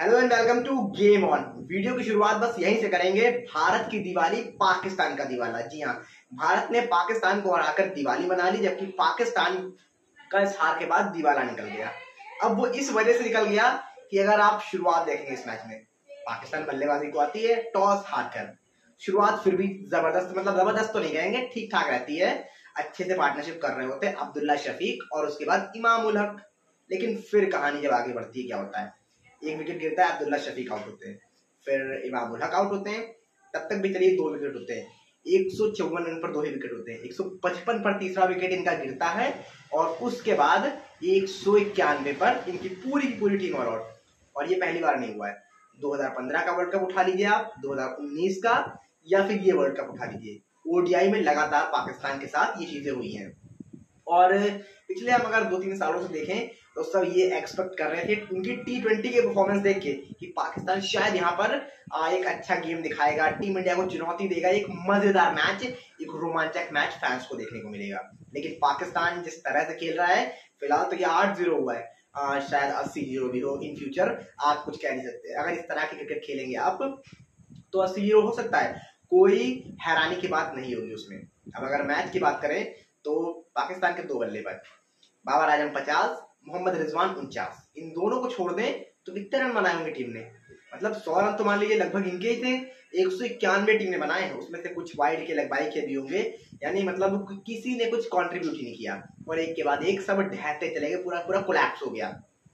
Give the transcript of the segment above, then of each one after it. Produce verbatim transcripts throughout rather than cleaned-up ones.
Hello and welcome to game on. Video की शुरुआत बस यहीं से करेंगे। भारत की दिवाली, पाकिस्तान का दिवाला। जी हाँ, भारत ने पाकिस्तान को हराकर दिवाली मना ली, जबकि पाकिस्तान का इस हार के बाद दिवाला निकल गया। अब वो इस वजह से निकल गया कि अगर आप शुरुआत देखेंगे इस मैच में, पाकिस्तान बल्लेबाजी को आती है, टॉस हारकर शुरुआत फिर भी जबरदस्त, मतलब जबरदस्त तो नहीं कहेंगे, ठीक ठाक रहती है। अच्छे से पार्टनरशिप कर रहे होते हैं अब्दुल्ला शफीक और उसके बाद इमाम उल हक। लेकिन फिर कहानी जब आगे बढ़ती है क्या होता है, एक विकेट गिरता है, अब्दुल्ला शफीक आउट होते हैं, फिर इमाम उल हक आउट होते हैं। तब तक भी चलिए, दो विकेट होते हैं, एक सौ चौवन रन पर दो ही विकेट होते हैं, एक सौ पचपन पर तीसरा विकेट इनका गिरता है और उसके बाद एक सौ इक्यानवे पर इनकी पूरी की पूरी टीम ऑल आउट। और ये पहली बार नहीं हुआ है। दो हज़ार पंद्रह का वर्ल्ड कप उठा लीजिए आप, दो हज़ार उन्नीस का, या फिर ये वर्ल्ड कप उठा लीजिए, ओडीआई में लगातार पाकिस्तान के साथ ये चीजें हुई हैं। और पिछले हम अगर दो तीन सालों से देखें तो सब ये एक्सपेक्ट कर रहे थे उनकी टी ट्वेंटी के परफॉर्मेंस देख के कि पाकिस्तान शायद यहाँ पर एक अच्छा गेम दिखाएगा, टीम इंडिया को चुनौती देगा, एक मजेदार मैच, एक रोमांचक मैच फैंस को देखने को मिलेगा। लेकिन पाकिस्तान जिस तरह से खेल रहा है, फिलहाल तो ये आठ जीरो हुआ है, आ, शायद अस्सी जीरो भी हो इन फ्यूचर, आप कुछ कह नहीं सकते। अगर इस तरह की क्रिकेट खेलेंगे आप तो अस्सी जीरो हो सकता है, कोई हैरानी की बात नहीं होगी उसमें। अब अगर मैच की बात करें तो पाकिस्तान के दो बल्लेबाज, बाबर आजम पचास, मोहम्मद रिजवान उनचास, इन दोनों को छोड़ दें तो कितने रन बनाए होंगे टीम ने? मतलब सौ रन तो मान लीजिए लगभग इनके ही थे, एक सौ इक्यानवे टीम ने बनाए हैं, उसमें से कुछ वाइड के लगवाई के भी होंगे, यानी मतलब किसी ने कुछ कंट्रीब्यूट ही नहीं किया और एक के बाद एक सब ढहते चले गए, पूरा पूरा कोलैप्स हो गया।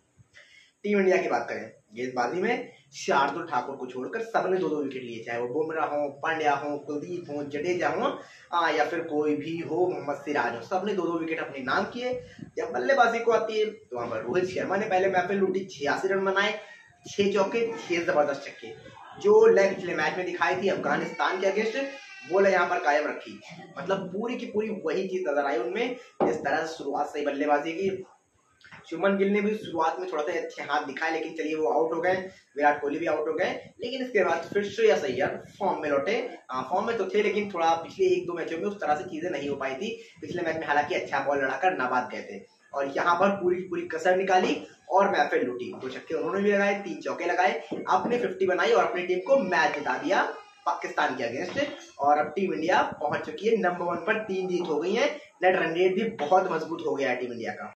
टीम इंडिया की बात करें, गेंदबाजी में शार्दुल ठाकुर को छोड़कर सबने दो दो विकेट लिए, चाहे वो बुमराह हो, पांड्या हो, कुलदीप हो, जडेजा हो, आ, या फिर कोई भी हो, मोहम्मद सिराज हो, सबने दो दो विकेट अपने नाम किए। जब बल्लेबाजी को आती है तो वहां पर रोहित शर्मा ने पहले मैच में लूटी, छियासी रन बनाए, छह चौके, छह जबरदस्त छक्के। जो लय पिछले मैच में दिखाई थी अफगानिस्तान के अगेंस्ट, वो लय यहाँ पर कायम रखी। मतलब पूरी की पूरी वही चीज नजर आई उनमें, जिस तरह से शुरुआत से बल्लेबाजी की। शुभमन गिल ने भी शुरुआत में थोड़ा सा अच्छे हाथ दिखाए, लेकिन चलिए वो आउट हो गए, विराट कोहली भी आउट हो गए। लेकिन इसके बाद फिर श्रेयस अय्यर फॉर्म में लौटे, फॉर्म में तो थे लेकिन थोड़ा पिछले एक दो मैचों में उस तरह से चीजें नहीं हो पाई थी। पिछले मैच में हालांकि अच्छा बॉल लड़ाकर नाबाद गए थे और यहाँ पर पूरी पूरी कसर निकाली और महफिल लूटी। दो छक्के उन्होंने भी लगाए, तीन चौके लगाए, अपने फिफ्टी बनाई और अपनी टीम को मैच जिता दिया पाकिस्तान के अगेंस्ट। और अब टीम इंडिया पहुंच चुकी है नंबर वन पर, तीन जीत हो गई है, नेट रन रेट भी बहुत मजबूत हो गया है टीम इंडिया का।